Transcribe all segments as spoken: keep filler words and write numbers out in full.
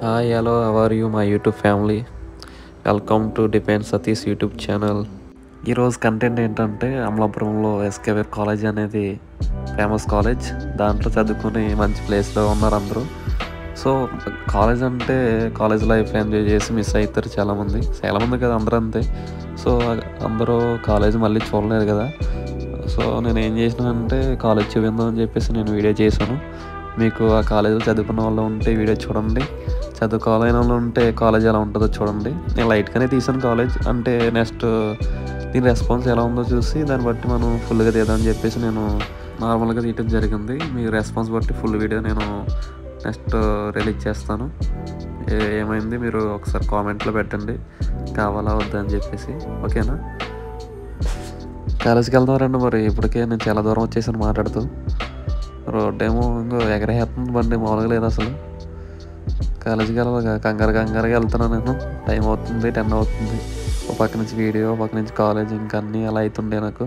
Hi, hello, how are you, my YouTube family? Welcome to డిపెండ్ Satish YouTube channel. ఈరోజు content ఏంటంటే అమలాపురంలో SKBR college అనేది ఫేమస్ కాలేజ్. దాంట్లో చదువుకుని మంచి ప్లేస్లో ఉన్నారు అందరూ. సో కాలేజ్ అంటే కాలేజ్ లైఫ్ ఎంజాయ్ చేసి మిస్ అవుతారు చాలామంది. చాలామంది కదా, అందరూ అంతే. సో అందరూ కాలేజ్ మళ్ళీ చూడలేరు కదా. సో నేను ఏం చేసినానంటే కాలేజ్ చూపిందాం అని చెప్పేసి నేను వీడియో చేశాను. మీకు ఆ కాలేజీలో చదువుకున్న వాళ్ళు ఉంటే వీడియో చూడండి, చదువుకోవాలని వాళ్ళు ఉంటే కాలేజ్ ఎలా ఉంటుందో చూడండి. నేను లైట్గానే తీసాను కాలేజ్, అంటే నెక్స్ట్ దీని రెస్పాన్స్ ఎలా ఉందో చూసి దాన్ని బట్టి మనం ఫుల్గా తీద్దామని చెప్పేసి నేను నార్మల్గా తీయటం జరిగింది. మీ రెస్పాన్స్ బట్టి ఫుల్ వీడియో నేను నెక్స్ట్ రిలీజ్ చేస్తాను. ఏమైంది మీరు ఒకసారి కామెంట్లో పెట్టండి, కావాలా వద్దా అని చెప్పేసి. ఓకేనా? కాలేజీకి వెళ్తారండి. మరి ఇప్పటికే నేను చాలా దూరం వచ్చేసాను మాట్లాడుతూ. రోడ్ ఏమో ఇంకో ఎగరేస్తుంది బండి, మామూలుగా లేదు అసలు. కాలేజీకి వెళ్ళాలి, కంగారు కంగారుగా వెళ్తున్నాను నేను. టైం అవుతుంది, టెన్ అవుతుంది. ఒక పక్క నుంచి వీడియో, ఒక పక్క నుంచి కాలేజ్, ఇంకా అన్నీ అలా అవుతుండే నాకు.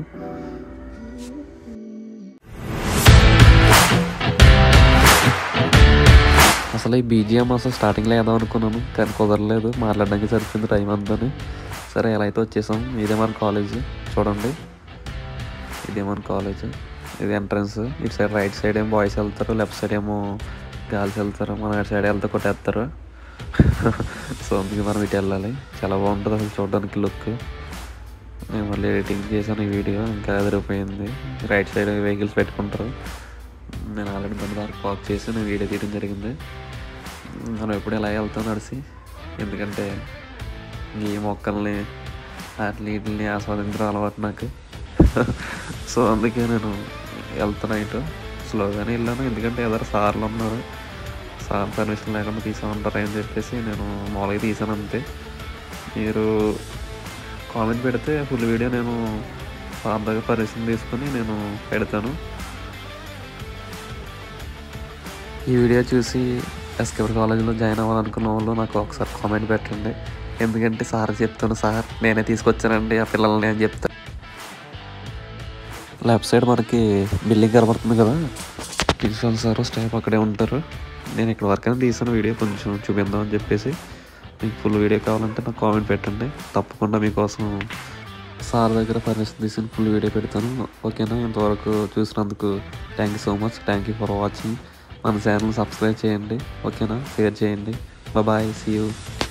అసలు ఈ బీజిఎం అసలు స్టార్టింగ్లో వేద్దాం అనుకున్నాను, కానీ కుదరలేదు, మాట్లాడడానికి సరిపోయింది టైం అంతా. సరే ఎలా అయితే వచ్చేసాం. ఇదే మన కాలేజ్ చూడండి, ఇదే మన కాలేజ్. ఇది ఎంట్రన్స్. ఇటు సైడ్ రైట్ సైడ్ ఏమో బాయ్స్ వెళ్తారు, లెఫ్ట్ సైడ్ ఏమో గర్ల్స్ వెళ్తారు. మనం అటు సైడ్ వెళ్తే కొట్టేస్తారు. సో అందుకే మనం ఇటు వెళ్ళాలి. చాలా బాగుంటుంది అసలు చూడడానికి లుక్. నేను మళ్ళీ ఎడిటింగ్ చేశాను ఈ వీడియో, ఇంకా ఎదిరిపోయింది. రైట్ సైడ్ వెహికల్స్ పెట్టుకుంటారు. నేను ఆల్రెడీ బండి దాకా పార్క్ చేసి నేను వీడియో తీయడం జరిగింది. మనం ఎప్పుడు ఇలా వెళ్తాం నడిచి, ఎందుకంటే ఈ మొక్కల్ని వాటిని వీటిని ఆస్వాదించడం అలవాటు నాకు. సో అందుకే నేను వెళ్తున్నా ఇటు స్లోగానే వెళ్ళాను, ఎందుకంటే ఎదరు సార్లు ఉన్నారు. సార్ పర్మిషన్ లేకుండా తీసామంటారు అని చెప్పేసి నేను మామూలుగా తీసాను అంతే. మీరు కామెంట్ పెడితే ఫుల్ వీడియో నేను సార్ దగ్గర పర్మిషన్ తీసుకుని నేను పెడతాను. ఈ వీడియో చూసి ఎస్కేబర్ కాలేజీలో జాయిన్ అవ్వాలనుకున్న వాళ్ళు నాకు ఒకసారి కామెంట్ పెట్టండి, ఎందుకంటే సార్ చెప్తాను, సార్ నేనే తీసుకొచ్చానండి ఆ పిల్లల్ని అని చెప్తాను. లెఫ్ట్ సైడ్ మనకి బిల్డింగ్ కనబడుతుంది కదా, ప్రిన్సిపల్ సార్ స్టాఫ్ అక్కడే ఉంటారు. నేను ఇక్కడ వరకైనా తీసాను వీడియో, కొంచెం చూపిద్దాం అని చెప్పేసి. మీకు ఫుల్ వీడియో కావాలంటే నాకు కామెంట్ పెట్టండి, తప్పకుండా మీకోసం సార్ దగ్గర పర్మిషన్ తీసుకుని ఫుల్ వీడియో పెడతాను. ఓకేనా? ఇంతవరకు చూసినందుకు thank you so much. Thank you for watching. మన ఛానల్ సబ్స్క్రైబ్ చేయండి. ఓకేనా? షేర్ చేయండి. Bye, see you.